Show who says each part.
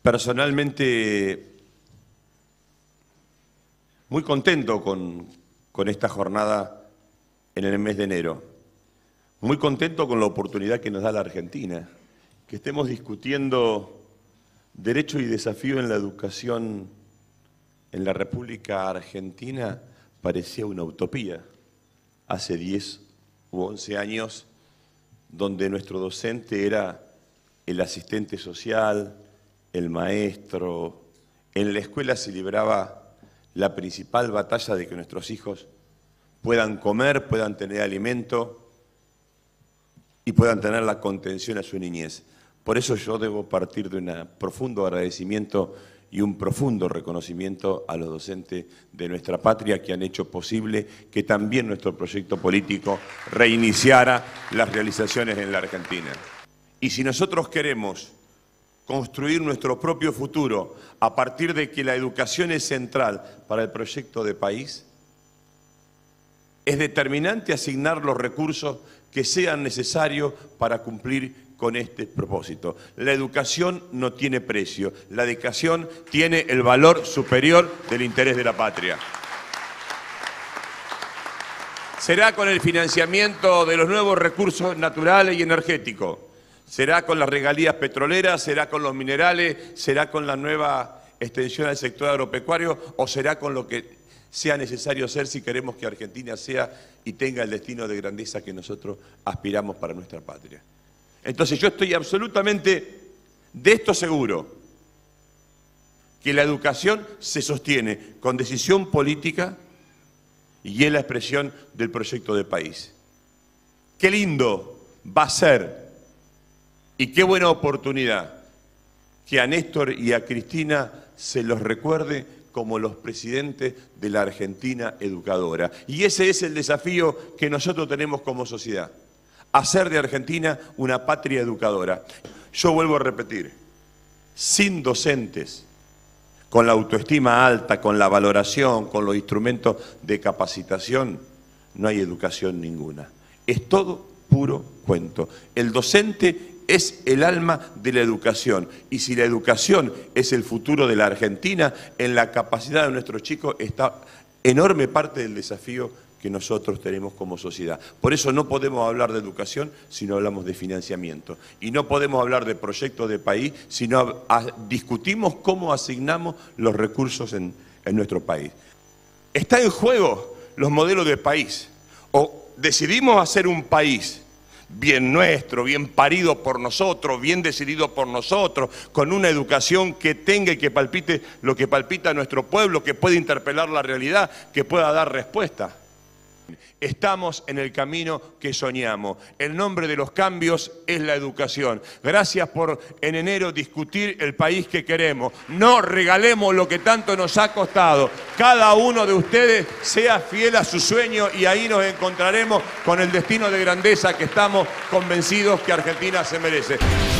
Speaker 1: Personalmente, muy contento con esta jornada en el mes de enero. Muy contento con la oportunidad que nos da la Argentina, que estemos discutiendo derecho y desafío en la educación en la República Argentina. Parecía una utopía hace 10 u 11 años, donde nuestro docente era el asistente social, el maestro. En la escuela se libraba la principal batalla de que nuestros hijos puedan comer, puedan tener alimento y puedan tener la contención a su niñez. Por eso yo debo partir de un profundo agradecimiento y un profundo reconocimiento a los docentes de nuestra patria que han hecho posible que también nuestro proyecto político reiniciara las realizaciones en la Argentina. Y si nosotros queremos construir nuestro propio futuro a partir de que la educación es central para el proyecto de país, es determinante asignar los recursos que sean necesarios para cumplir con este propósito. La educación no tiene precio, la educación tiene el valor superior del interés de la patria. Será con el financiamiento de los nuevos recursos naturales y energéticos, será con las regalías petroleras, será con los minerales, será con la nueva extensión al sector agropecuario o será con lo que sea necesario hacer si queremos que Argentina sea y tenga el destino de grandeza que nosotros aspiramos para nuestra patria. Entonces yo estoy absolutamente de esto seguro, que la educación se sostiene con decisión política y es la expresión del proyecto de país. Qué lindo va a ser y qué buena oportunidad que a Néstor y a Cristina se los recuerde como los presidentes de la Argentina educadora. Y ese es el desafío que nosotros tenemos como sociedad, hacer de Argentina una patria educadora. Yo vuelvo a repetir, sin docentes, con la autoestima alta, con la valoración, con los instrumentos de capacitación, no hay educación ninguna. Es todo puro cuento. El docente es el alma de la educación y si la educación es el futuro de la Argentina, en la capacidad de nuestros chicos está enorme parte del desafío que nosotros tenemos como sociedad. Por eso no podemos hablar de educación si no hablamos de financiamiento y no podemos hablar de proyectos de país si no discutimos cómo asignamos los recursos en nuestro país. Está en juego los modelos de país. O decidimos hacer un país bien nuestro, bien parido por nosotros, bien decidido por nosotros, con una educación que tenga y que palpite lo que palpita nuestro pueblo, que pueda interpelar la realidad, que pueda dar respuesta. Estamos en el camino que soñamos. El nombre de los cambios es la educación. Gracias por en enero discutir el país que queremos. No regalemos lo que tanto nos ha costado. Cada uno de ustedes sea fiel a su sueño y ahí nos encontraremos con el destino de grandeza que estamos convencidos que Argentina se merece.